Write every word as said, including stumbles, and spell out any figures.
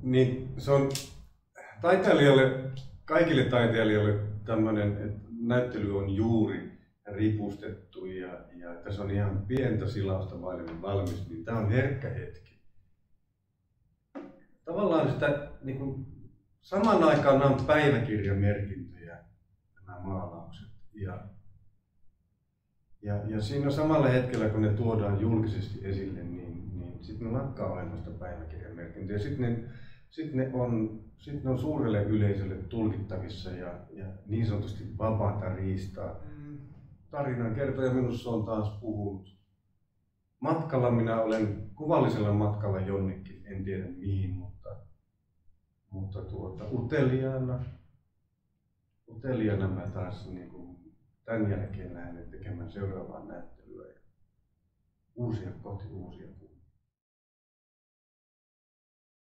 niin se on taiteilijalle, kaikille taiteilijoille tämmöinen, että näyttely on juuri ripustettu ja, ja että se on ihan pientä silausta vaille valmis, niin tämä on herkkä hetki. Tavallaan sitä niin kuin, saman aikaan nämä on päiväkirjamerkintöjä, nämä maalaukset. Ja, ja, ja siinä samalla hetkellä, kun ne tuodaan julkisesti esille, niin, niin sitten ne lakkaa olemasta päiväkirjamerkintöjä. Sitten ne, sit ne, on, sit ne on suurelle yleisölle tulkittavissa ja, ja niin sanotusti vapaata riistaa. Tarinan kertoja minussa on taas puhunut. Matkalla minä olen kuvallisella matkalla jonnekin, en tiedä mihin, mutta, mutta tuota, uteliaana, uteliaana mä taas niin kuin, tämän jälkeen lähden tekemään seuraavaa näyttelyä ja uusia kohti uusia kuvia.